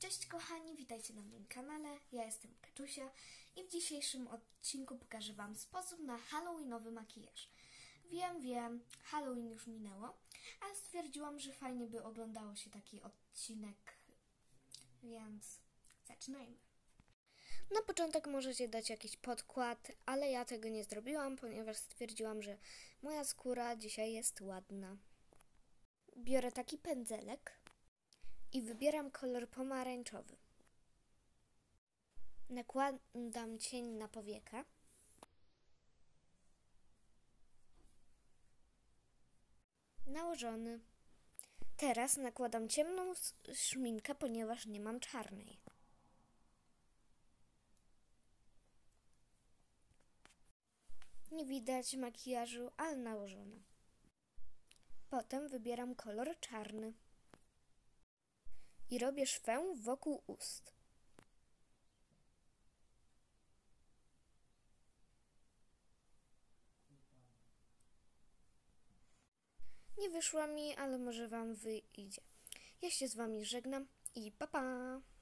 Cześć kochani, witajcie na moim kanale, ja jestem Kaczusia i w dzisiejszym odcinku pokażę Wam sposób na halloweenowy makijaż. Wiem, Halloween już minęło, ale stwierdziłam, że fajnie by oglądało się taki odcinek, więc zaczynajmy. Na początek możecie dać jakiś podkład, ale ja tego nie zrobiłam, ponieważ stwierdziłam, że moja skóra dzisiaj jest ładna. Biorę taki pędzelek i wybieram kolor pomarańczowy. Nakładam cień na powiekę. Nałożony. Teraz nakładam ciemną szminkę, ponieważ nie mam czarnej. Nie widać makijażu, ale nałożona. Potem wybieram kolor czarny i robię szwę wokół ust. Nie wyszła mi, ale może Wam wyjdzie. Ja się z Wami żegnam i pa pa!